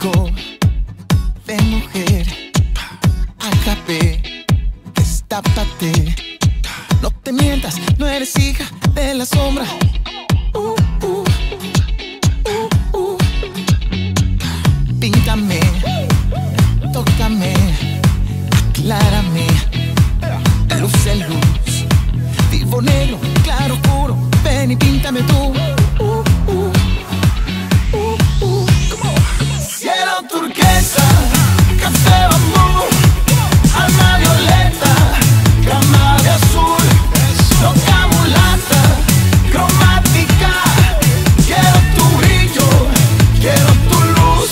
cuerpo de mujer. Atrape, destápate. No te mientas, no eres hija de la sombra. Píntame, tócame, aclárame. Luz en luz, vivo negro, claro, oscuro. Ven y píntame tú. Cielo turquesa, café bambú, alma violeta, cama de azul, loca mulata, cromática. Quiero tu brillo, quiero tu luz.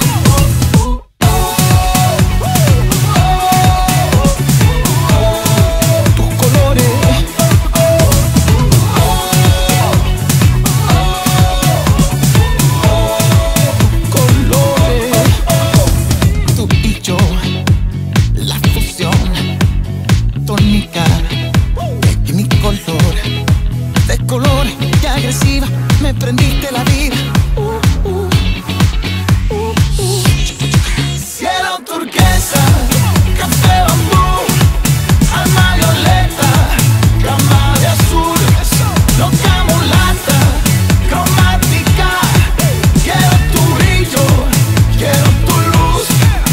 Tus colores. Tú y yo, la fusión tónica de mi color, de color y agresiva, me prendiste la vida. Cielo turquesa, café bambú, alma violeta, cama de azul, loca mulata, cromática. Quiero tu brillo, quiero tu luz.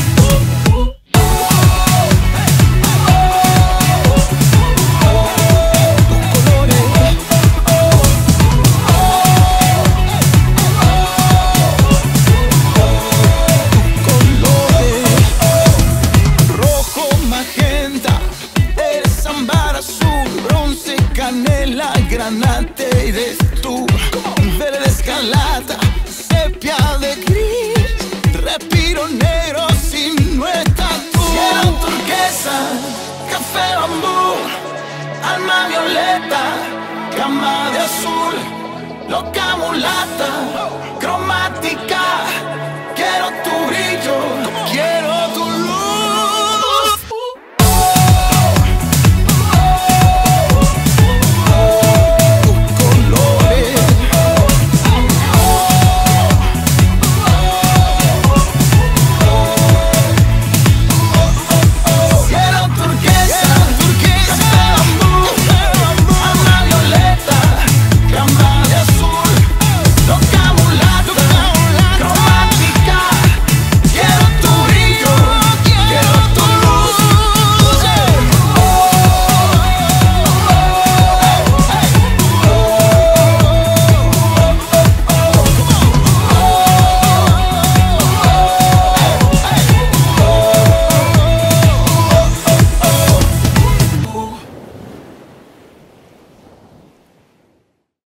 Tus colores. Rojo, magenta, eres ámbar azul, bronce, canela, granate, eres tú. Verde escarlata, sepia de gris, respiro negro si no estás tú. Cielo turquesa, café bambú, alma violeta, cama de azul, loca mulata, cromática. Quiero tu brillo,